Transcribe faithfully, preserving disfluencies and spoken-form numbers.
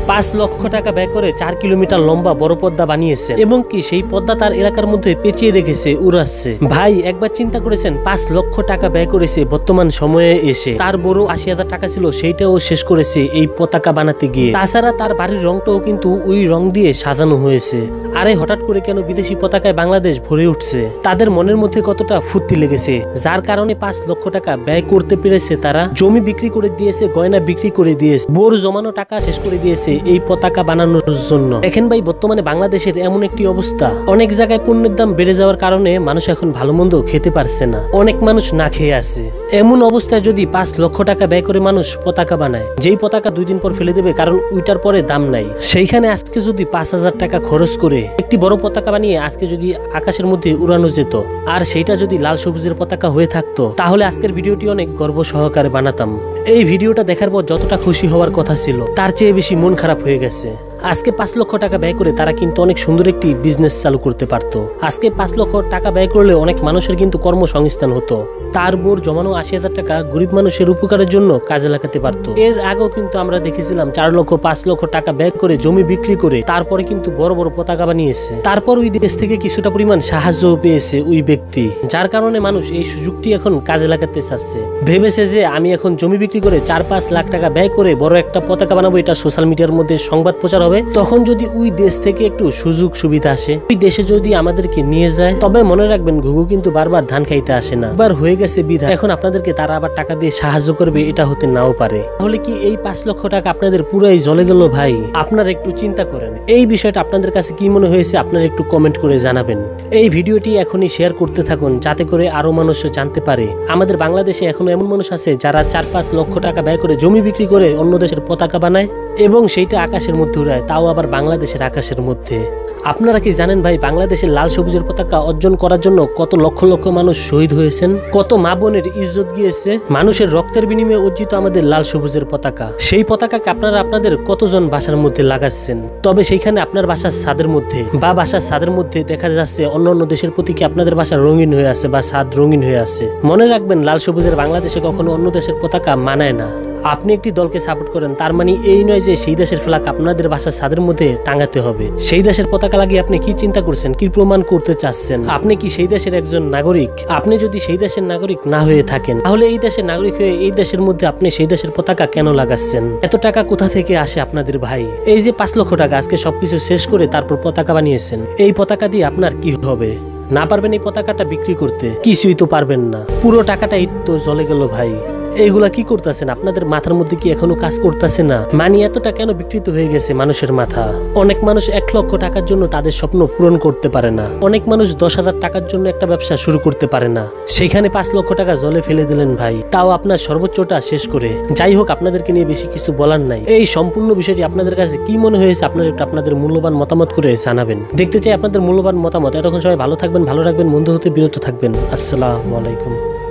পাঁচ লক্ষ টাকা ব্যয় করে চার কিলোমিটার লম্বা বড় পদ্মা বানিয়েছে এবং কি সেই পদ্মা তার এলাকার মধ্যে পেঁচিয়ে রেখেছে, উড়াচ্ছে। ভাই একবার চিন্তা করেছেন, পাঁচ লক্ষ টাকা ব্যয় করেছে বর্তমান সময়ে এসে, তার বড় আশি হাজার টাকা ছিল সেইটাও শেষ করেছে এই পতাকা বানাতে গিয়ে। তাছাড়া তার বাড়ির রংটাও কিন্তু ওই রং দিয়ে সাজানো হয়েছে। আরে হঠাৎ করে কেন বিদেশি পতাকায় বাংলাদেশ ভরে উঠছে? তাদের মনের মধ্যে কতটা ফুর্তি লেগেছে, যার কারণে পাঁচ লক্ষ টাকা ব্যয় করতে পেরেছে। তারা জমি বিক্রি করে দিয়েছে, গয়না বিক্রি করে দিয়েছে, বোর জমানো টাকা শেষ করে দিয়েছে এই পতাকা বানানোর জন্য। দেখেন ভাই, বর্তমানে বাংলাদেশের এমন একটি অবস্থা, অনেক জায়গায় পণ্যের দাম বেড়ে যাওয়ার কারণে মানুষ এখন ভালো মন্দ খেতে পারছে না, অনেক মানুষ না খেয়ে আছে। এমন অবস্থায় যদি পাঁচ লক্ষ টাকা ব্যয় করে মানুষ পতাকা বানায়, যেই পতাকা দুই দিন পর ফেলে দেবে কারণ ওইটার পরে দাম নাই, সেইখানে আজকে যদি পাঁচ হাজার টাকা খরচ করে একটি বড় পতাকা বানিয়ে আজকে যদি আকাশের মধ্যে উড়ানো যেত, আর সেইটা যদি লাল সবুজের পতাকা হয়ে থাকতো, তাহলে আজকের ভিডিওটি অনেক গর্ব সহকারে বানাতাম। এই ভিডিওটা দেখার পর যতটা খুশি হওয়ার কথা ছিল তার চেয়ে বেশি মন খারাপ হয়ে গেছে। আজকে পাঁচ লক্ষ টাকা ব্যয় করে তারা কিন্তু অনেক সুন্দর একটি বিজনেস চালু করতে পারতো। আজকে পাঁচ লক্ষ টাকা ব্যয় করলে অনেক মানুষের কিন্তু কর্মসংস্থান হতো। তার বোর জমানো আশি হাজার টাকা গরিব মানুষের উপকারের জন্য কাজে লাগাতে পারতো। এর আগেও কিন্তু আমরা দেখেছিলাম চার লক্ষ পাঁচ লক্ষ টাকা ব্যয় করে জমি বিক্রি করে তারপরে কিন্তু বড় বড় পতাকা বানিয়েছে। তারপর ওই দেশ থেকে কিছুটা পরিমাণ সাহায্য পেয়েছে ওই ব্যক্তি, যার কারণে মানুষ এই সুযোগটি এখন কাজে লাগাতে চাচ্ছে। ভেবেছে যে আমি এখন জমি বিক্রি করে চার পাঁচ লাখ টাকা ব্যয় করে বড় একটা পতাকা বানাবো, এটা সোশ্যাল মিডিয়ার মধ্যে সংবাদ প্রচার হবে। তখন যদি ওই দেশ থেকে একটু সুযোগ সুবিধা আসে, ওই দেশে যদি আমাদেরকে নিয়ে যায়, তবে মনে রাখবেন ঘুঘু কিন্তু বারবার ধান খাইতে আসে না। এবার হয়ে গেছে বিধা, এখন আপনাদেরকে তারা আবার টাকা দিয়ে সাহায্য করবে, এটা হতে নাও পারে। তাহলে কি এই পাঁচ লক্ষ টাকা আপনাদের পুরাই জ্বলে গেল? ভাই আপনারা একটু চিন্তা করেন, এই বিষয়টা আপনাদের কাছে কি মনে হয়েছে আপনারা একটু কমেন্ট করে জানাবেন। এই ভিডিওটি এখনই শেয়ার করতে থাকুন, যাতে করে আরো মানুষ জানতে পারে আমাদের বাংলাদেশে এখনো এমন মানুষ আছে যারা চার পাঁচ লক্ষ টাকা ব্যয় করে জমি বিক্রি করে অন্য দেশের পতাকা বানায় এবং সেইটা আকাশের মধ্যে উড়ায়, তাও আবার বাংলাদেশের আকাশের মধ্যে। আপনারা কি জানেন ভাই, বাংলাদেশের লাল সবুজের পতাকা অর্জন করার জন্য কত লক্ষ লক্ষ মানুষ শহীদ হয়েছেন, কত মা বোনের ইজ্জত গিয়েছে, মানুষের রক্তের বিনিময়ে অর্জিত আমাদের লাল সবুজের পতাকা। সেই পতাকাকে আপনারা আপনাদের কতজন বাসার মধ্যে লাগাচ্ছেন, তবে সেইখানে আপনার বাসার ছাদের মধ্যে বা বাসার ছাদের মধ্যে দেখা যাচ্ছে অন্য অন্য দেশের প্রতি কি আপনাদের বাসা রঙিন হয়ে আছে বা ছাদ রঙিন হয়ে আছে। মনে রাখবেন, লাল সবুজের বাংলাদেশে কখনো অন্য দেশের পতাকা মানায় না। আপনি একটি দলকে সাপোর্ট করেন তার মানে এই নয় যে সেই দেশের ফ্ল্যাগ আপনাদের বাসার ছাদের মধ্যে টাঙাতে হবে। সেই দেশের পতাকা লাগিয়ে আপনি কি চিন্তা করছেন, কি প্রমাণ করতে চাচ্ছেন? আপনি কি সেই দেশের একজন নাগরিক? আপনি যদি সেই দেশের নাগরিক না হয়ে থাকেন, তাহলে এই দেশের নাগরিক হয়ে এই দেশের মধ্যে আপনি সেই দেশের পতাকা কেন লাগাচ্ছেন? এত টাকা কোথা থেকে আসে আপনাদের ভাই? এই যে পাঁচ লক্ষ টাকা আজকে সবকিছু শেষ করে তারপর পতাকা বানিয়েছেন, এই পতাকা দিয়ে আপনার কি হবে? না পারবেন এই পতাকাটা বিক্রি করতে, কিছুই তো পারবেন না, পুরো টাকাটাই তো জ্বলে গেল ভাই। এইগুলা কি করতেছেন? আপনাদের মাথার মধ্যে কি এখনো কাজ করতেছে না? মানি এতটা কেন বিকৃত হয়ে গেছে মানুষের মাথা? অনেক মানুষ এক লক্ষ টাকার জন্য তাদের স্বপ্ন পূরণ করতে পারে না, অনেক মানুষ দশ হাজার টাকার জন্য একটা ব্যবসা শুরু করতে পারে না, সেখানে পাঁচ লক্ষ টাকা জলে ফেলে দিলেন ভাই, তাও আপনার সর্বোচ্চটা শেষ করে। যাই হোক, আপনাদেরকে নিয়ে বেশি কিছু বলার নাই। এই সম্পূর্ণ বিষয়টি আপনাদের কাছে কি মনে হয়েছে আপনারা একটু আপনাদের মূল্যবান মতামত করে জানাবেন। দেখতে চাই আপনাদের মূল্যবান মতামত। এতক্ষণ সবাই ভালো থাকবেন, ভালো রাখবেন, মন্দ হতে বিরত থাকবেন। আসসালামু আলাইকুম।